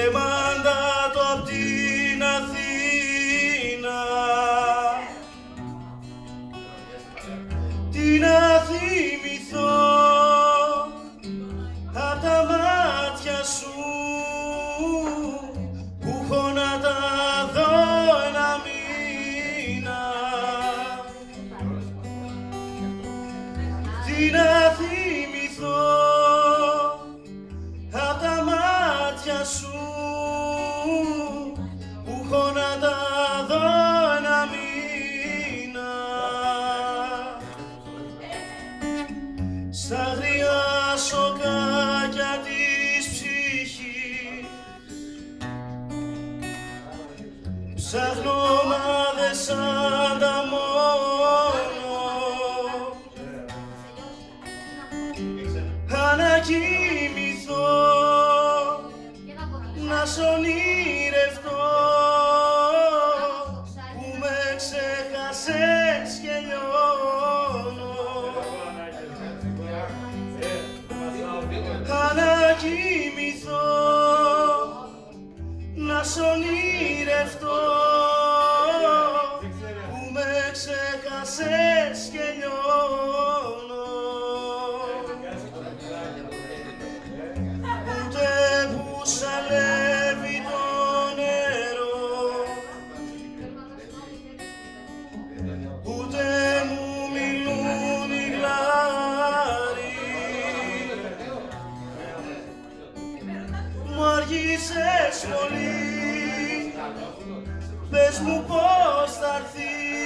μάντατο απ' την Αθήνα, τι να θυμηθώ απ' τα μάτια σου που έχω να τα δω ένα μήνα, τι να θυμηθώ απ' τα μάτια σου που έχω να τα δω ένα μήνα. Στα αγριά σοκάκια της ψυχής ψάχνω μα δε σ' ανταμώνω, να κοιμηθώ, να σ' ονειρευτώ, που με ξέχασες και λιώνω. Να κοιμηθώ, να σ' ονειρευτώ, που με ξέχασες και λιώνω. Σαλεύει το νερό, ούτε μου μιλούν οι γλάροι. Μου αργήσες πολύ, πες μου πώς θα έρθεις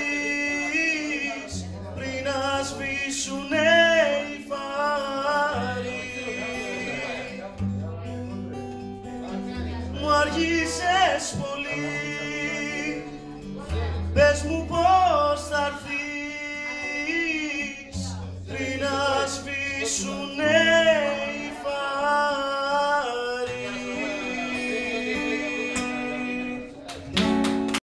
πριν να σβήσουνε οι φάροι. Μου αργήσες πολύ, πες μου πώς θα έρθεις πριν να σβήσουνε